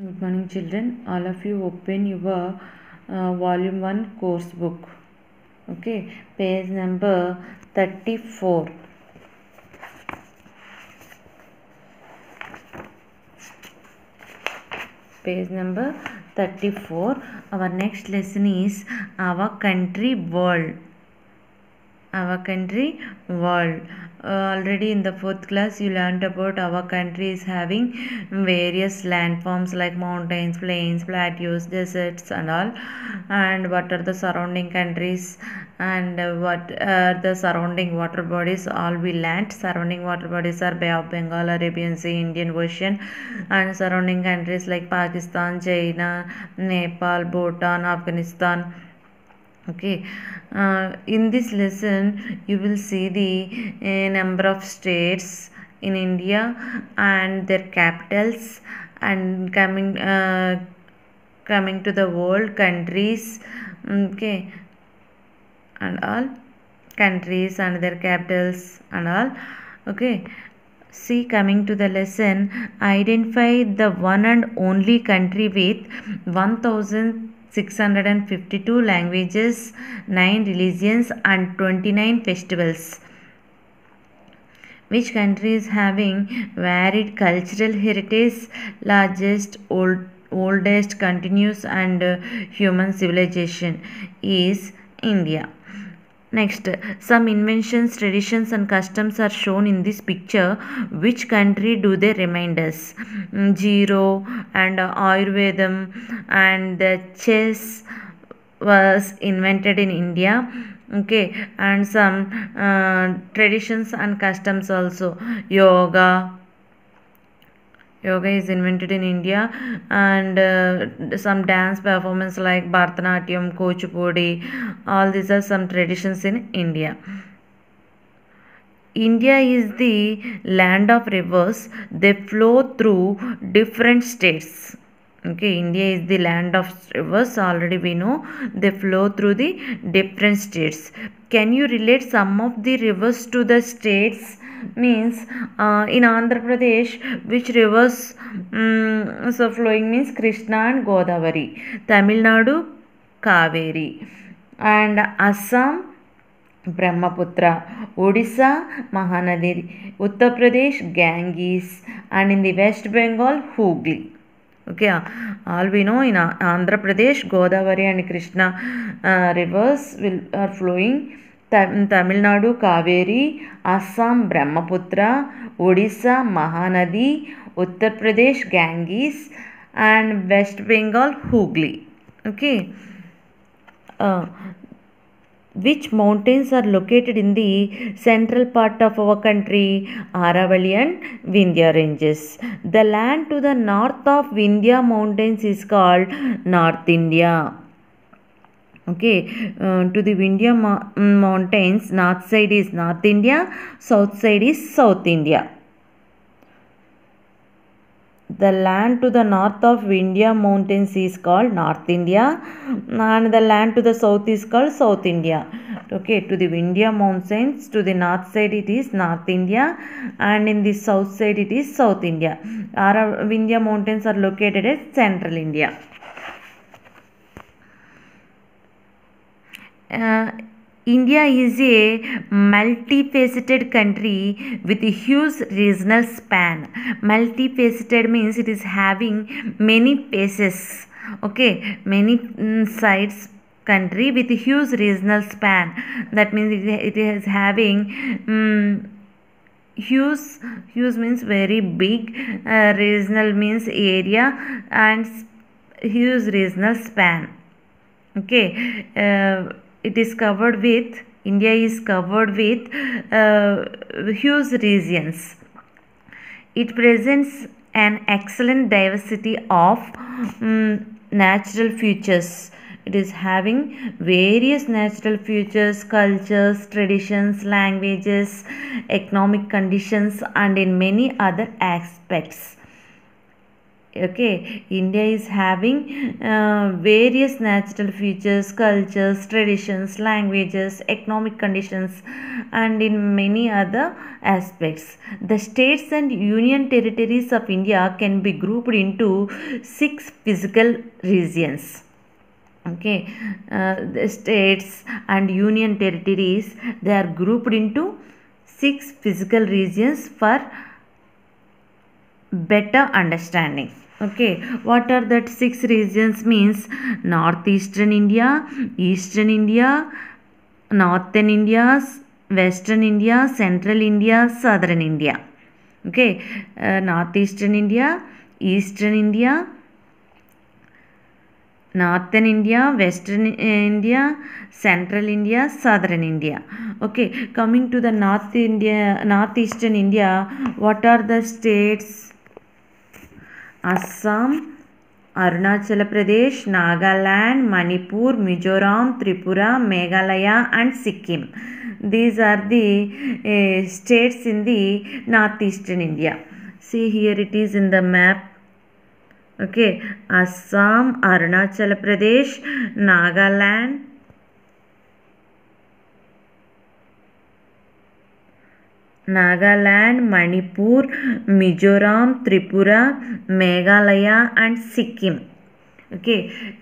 Good morning, children. All of you open your volume 1 course book. Okay, page number 34. Page number 34. Our next lesson is our country world. Our country world. Already in the 4th class you learned about our country is having various landforms like mountains, plains, plateaus, deserts and all, and what are the surrounding countries and what are the surrounding water bodies. All we land. Surrounding water bodies are Bay of Bengal, Arabian Sea, Indian Ocean, and surrounding countries like Pakistan, China, Nepal, Bhutan, Afghanistan. Okay, in this lesson you will see the number of states in India and their capitals, and coming to the world countries. Okay, and all countries and their capitals and all. Okay, see, coming to the lesson, identify the one and only country with 1652 languages, 9 religions and 29 festivals. Which country is having varied cultural heritage, largest, oldest, continuous and human civilization is India. Next, some inventions, traditions and customs are shown in this picture. Which country do they remind us? Zero and Ayurvedam and the chess was invented in India. Okay, and some traditions and customs also. Yoga is invented in India, and some dance performance like Bharatanatyam, Kuchipudi, all these are some traditions in India. India is the land of rivers. They flow through different states. Okay, India is the land of rivers. Already we know they flow through the different states. Can you relate some of the rivers to the states? Means in Andhra Pradesh, which rivers so flowing means Krishna and Godavari. Tamil Nadu, Kaveri, and Assam, Brahmaputra, Odisha, Mahanadi, Uttar Pradesh, Ganges, and in the West Bengal, Hooghly. Okay, all we know in Andhra Pradesh, Godavari and Krishna rivers are flowing. Tamil Nadu, Kaveri, Assam, Brahmaputra, Odisha, Mahanadi, Uttar Pradesh, Ganges, and West Bengal, Hooghly. Okay. Which mountains are located in the central part of our country? Aravalli and Vindhya ranges. The land to the north of Vindhya mountains is called North India. Okay, to the Vindhya mountains, north side is North India, south side is South India. The land to the north of Vindhya mountains is called North India, and the land to the south is called South India. Okay, to the Vindhya mountains, to the north side it is North India, and in the south side it is South India. Vindhya mountains are located at Central India. India is a multifaceted country with a huge regional span. Multifaceted means it is having many faces. Okay, many sides country with a huge regional span. That means it is having huge means very big, regional means area, and huge regional span. Okay, it is covered with, India is covered with huge regions. It presents an excellent diversity of natural features. It is having various natural features, cultures, traditions, languages, economic conditions, and in many other aspects. Okay, India is having various natural features, cultures, traditions, languages, economic conditions, and in many other aspects. The states and union territories of India can be grouped into 6 physical regions. Okay, the states and union territories, they are grouped into 6 physical regions for better understanding. Okay, what are that 6 regions means? Northeastern India, Eastern India, Northern India, Western India, Central India, Southern India. Okay, Northeastern India, Eastern India, Northern India, Western India, Central India, Southern India. Okay, coming to the Northeastern India, what are the states? Assam, Arunachal Pradesh, Nagaland, Manipur, Mizoram, Tripura, Meghalaya and Sikkim. These are the states in the northeastern India. See, here it is in the map. Okay, Assam, Arunachal Pradesh, Nagaland, Manipur, Mizoram, Tripura, Meghalaya and Sikkim. Okay,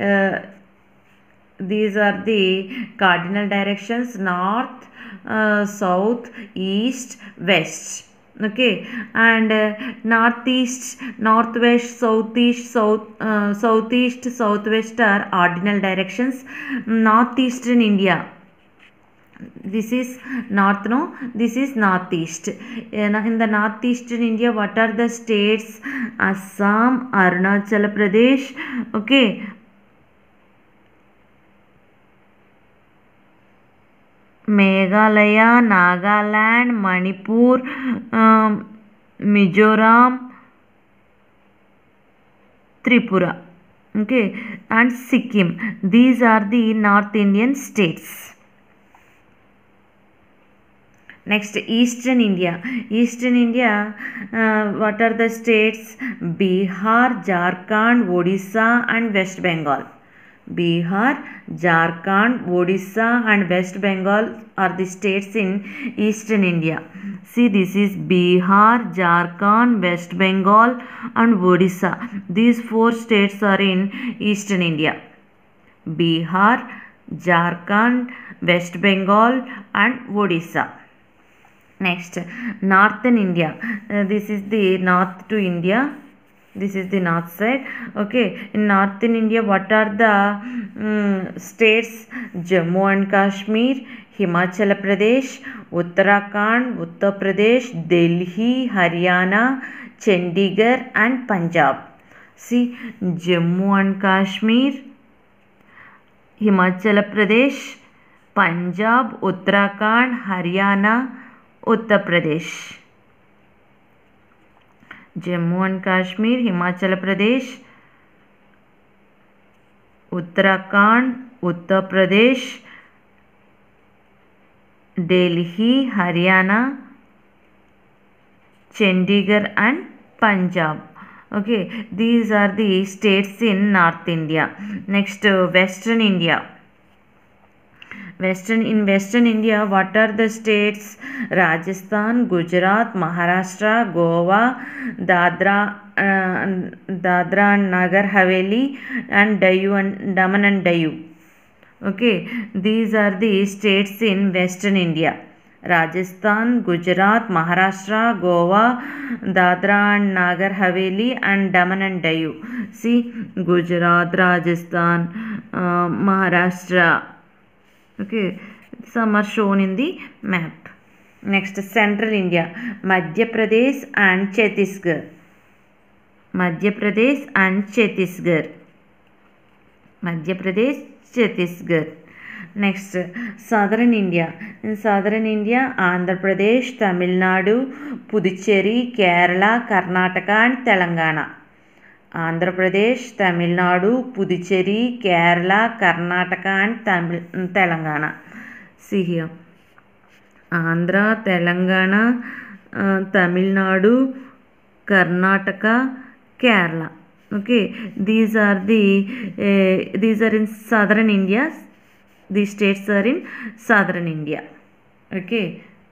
these are the cardinal directions: north, south, east, west. Okay, and northeast, northwest, southeast, southeast, southwest are ordinal directions. Northeastern India, this is north, no, this is northeast. In the northeastern India, what are the states? Assam, Arunachal Pradesh, okay, Meghalaya, Nagaland, Manipur, Mizoram, Tripura, okay, and Sikkim. These are the North Indian states. Next, Eastern India. Eastern India, what are the states? Bihar, Jharkhand, Odisha and West Bengal. Bihar, Jharkhand, Odisha and West Bengal are the states in Eastern India. See, this is Bihar, Jharkhand, West Bengal and Odisha. These 4 states are in Eastern India. Bihar, Jharkhand, West Bengal and Odisha. Next, Northern India. This is the north to India. This is the north side. Okay, in Northern India, what are the states? Jammu and Kashmir, Himachal Pradesh, Uttarakhand, Uttar Pradesh, Delhi, Haryana, Chandigarh and Punjab. See, Jammu and Kashmir, Himachal Pradesh, Punjab, Uttarakhand, Haryana, Uttar Pradesh. Jammu and Kashmir, Himachal Pradesh, Uttarakhand, Uttar Pradesh, Delhi, Haryana, Chandigarh and Punjab. Okay, these are the states in North India. Next, Western India. In Western India, what are the states? Rajasthan, Gujarat, Maharashtra, Goa, Dadra and Nagar Haveli and Daman and Diu. Okay, these are the states in Western India. Rajasthan, Gujarat, Maharashtra, Goa, Dadra and Nagar Haveli and Daman and Diu. See, Gujarat, Rajasthan, Maharashtra. Okay, some are shown in the map. Next, Central India. Madhya Pradesh and Chhattisgarh. Madhya Pradesh and Chhattisgarh. Madhya Pradesh, Chhattisgarh. Next, Southern India. In Southern India, Andhra Pradesh, Tamil Nadu, Puducherry, Kerala, Karnataka and Telangana. Andhra Pradesh, Tamil Nadu, Puducherry, Kerala, Karnataka and Telangana. See here. Andhra, Telangana, Tamil Nadu, Karnataka, Kerala. Okay, these are in southern India. These states are in southern India. Okay,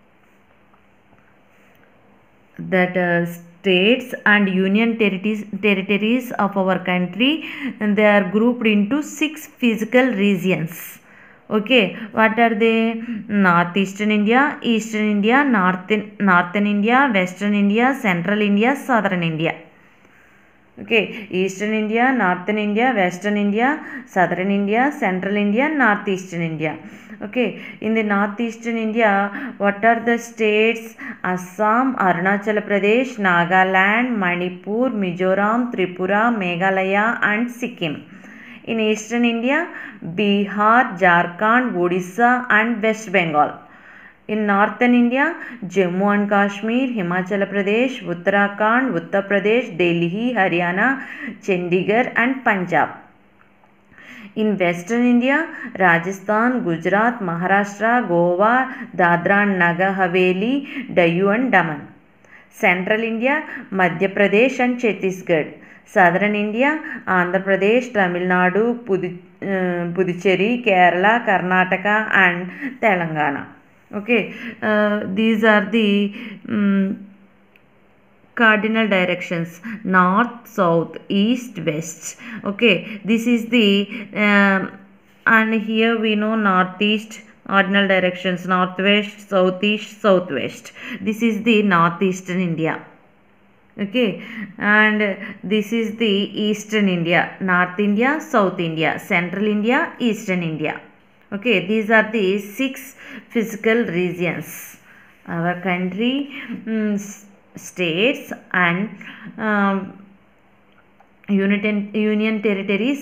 that states and union territories of our country, and they are grouped into 6 physical regions. Okay, what are they? Northeastern India, Eastern India, northern India, Western India, Central India, Southern India. Okay, Eastern India, Northern India, Western India, Southern India, Central India, Northeastern India. Okay, in the Northeastern India, what are the states? Assam, Arunachal Pradesh, Nagaland, Manipur, Mizoram, Tripura, Meghalaya and Sikkim. In Eastern India, Bihar, Jharkhand, Odisha and West Bengal. In northern India, Jammu and Kashmir, Himachal Pradesh, Uttarakhand, Uttar Pradesh, Delhi, Haryana, Chandigarh and Punjab. In western India, Rajasthan, Gujarat, Maharashtra, Goa, Dadra and Nagar Haveli, Dayu and Daman. Central India, Madhya Pradesh and Chhattisgarh. Southern India, Andhra Pradesh, Tamil Nadu, Puducherry, Kerala, Karnataka and Telangana. Okay, these are the cardinal directions: north, south, east, west. Okay, this is the and here we know northeast, ordinal directions: northwest, southeast, southwest. This is the northeastern India. Okay, and this is the eastern India: north India, south India, central India, eastern India. Okay, these are the 6 physical regions. Our country, states and union territories,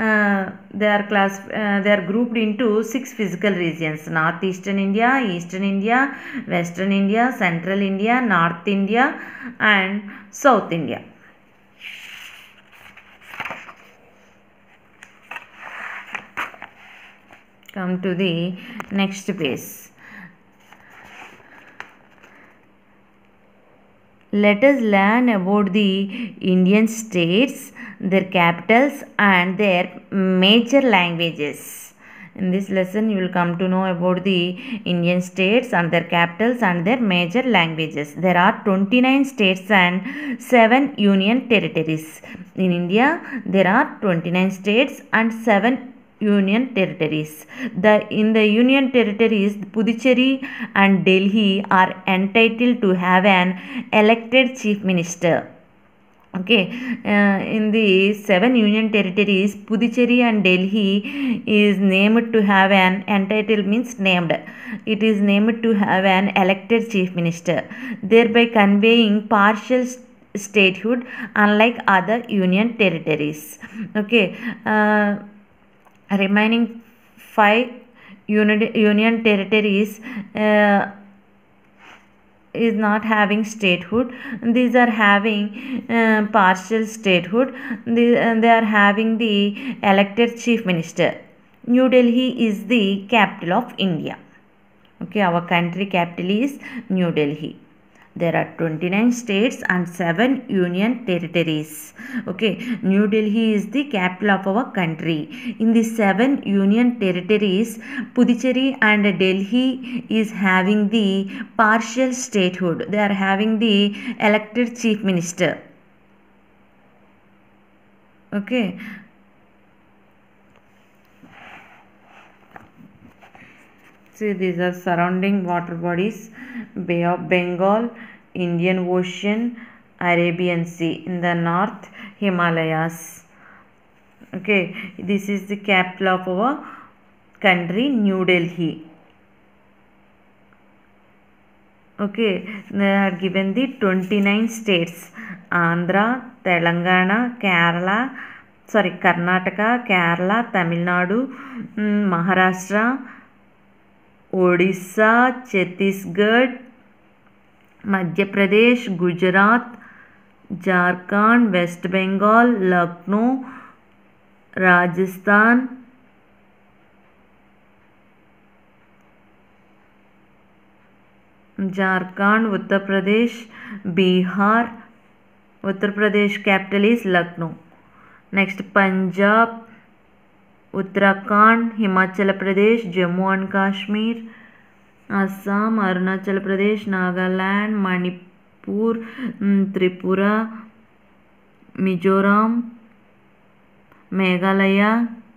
they are grouped into 6 physical regions: northeastern India, eastern India, western India, central India, north India and south India. Come to the next page. Let us learn about the Indian states, their capitals and their major languages. In this lesson you will come to know about the Indian states and their capitals and their major languages. There are 29 states and 7 union territories. In India there are 29 states and 7 union territories. In the union territories, Puducherry and Delhi are entitled to have an elected chief minister. Okay, in the 7 union territories, Puducherry and Delhi is named to have an entitled means named. It is named to have an elected chief minister, thereby conveying partial statehood unlike other union territories. Okay. Remaining 5 union territories is not having statehood. These are having partial statehood. They are having the elected chief minister. New Delhi is the capital of India. Okay, our country capital is New Delhi. There are 29 states and 7 union territories. Okay, New Delhi is the capital of our country. In the 7 union territories, Puducherry and Delhi is having the partial statehood. They are having the elected chief minister. Okay. See, these are surrounding water bodies: Bay of Bengal, Indian Ocean, Arabian Sea. In the north, Himalayas. Okay, this is the capital of our country, New Delhi. Okay, they are given the 29 states: Andhra, Telangana, Karnataka, Kerala, Tamil Nadu, Maharashtra, Odisha, Chhattisgarh, Madhya Pradesh, Gujarat, Jharkhand, West Bengal, Lucknow, Rajasthan, Uttar Pradesh, Bihar. Uttar Pradesh capital is Lucknow. Next Punjab, Uttarakhand, Himachal Pradesh, Jammu and Kashmir, Assam, Arunachal Pradesh, Nagaland, Manipur, Tripura, Mizoram, Meghalaya,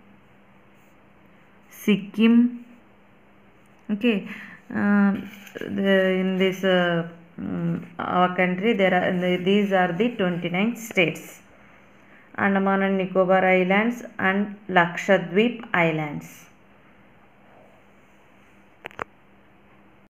Sikkim. Okay, in this our country these are the 29 states. Andaman and Nicobar Islands and Lakshadweep Islands.